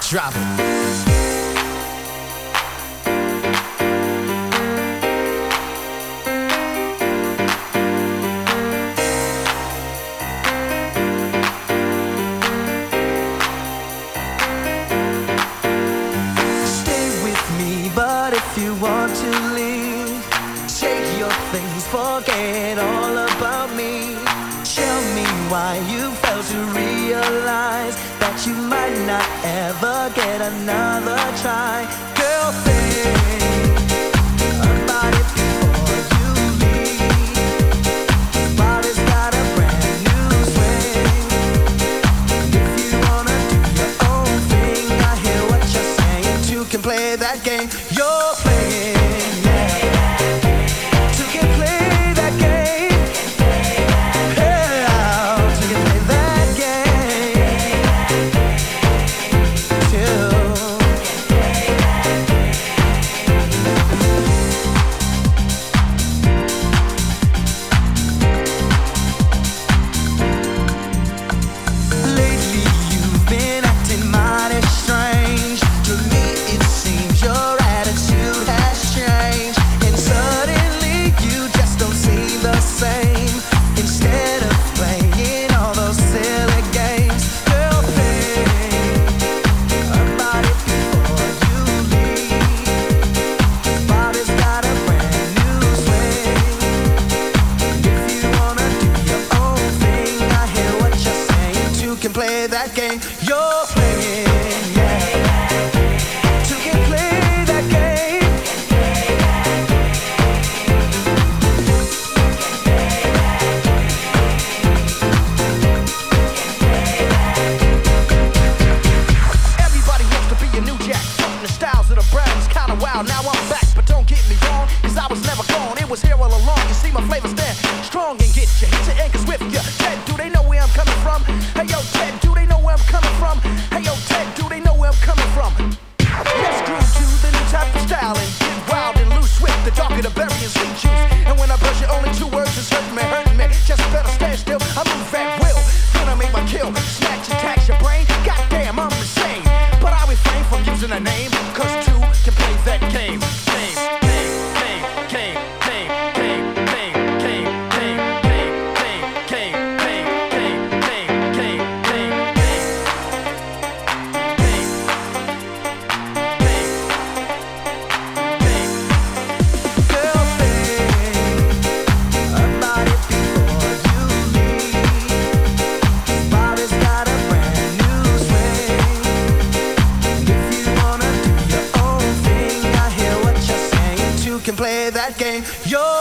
Drop it. If you want to leave, take your things, forget all about me. Tell me why you failed to realize that you might not ever get another try. Girl, think about it before you leave. Body's got a brand new swing. If you wanna do your own thing, I hear what you're saying. Two can play that game. You're playing, yeah. Two can play that game. Yeah, two can play that game. Two. Lately you've been acting mighty strange. To me it seems your attitude has changed, and suddenly you just don't seem the same. Instead of playing all those silly games, girl, think about it before you leave. Body's got a brand new swing. If you wanna do your own thing, I hear what you're saying. Two can play that game. You're playing, yeah. Two can play that game. Everybody wants to be a new jack. The styles of the brands kinda wild. Now I'm back, but don't get me wrong, cause I was never gone. It was here all along. You see my flavor stand strong and get you. Hit your anchors with ya. Ted, do they know where I'm coming from? Hey yo, Ted, do they know where I'm coming from? Hey yo, Ted, do they know where I'm coming from? Let's groove to the new type of style and get wild and loose with the darker the berry and sweet juice. And when I brush it, only two words is hurting me, hurting me. Just better stand still. I move at will. Then I make my kill. Snatch and tax your brain. Goddamn, I'm insane. But I refrain from using a name, cause two can play that game. Game, game, game, game, game, game, game, game, game, game, game, game, game, game, game, game, game, game. Girl, think about it before you leave. Body's got a brand new swing. If you wanna do your own thing, I hear what you're saying. Two can play that game. You're